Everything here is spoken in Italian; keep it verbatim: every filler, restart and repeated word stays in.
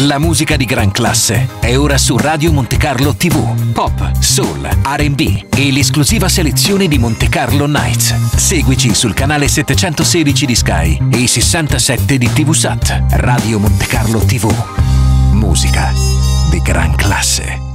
La musica di gran classe è ora su Radio Monte Carlo tivù. Pop, soul, R and B e l'esclusiva selezione di Monte Carlo Nights. Seguici sul canale settecentosedici di Sky e i sessantasette di TVSat. Radio Monte Carlo tivù. Musica di gran classe.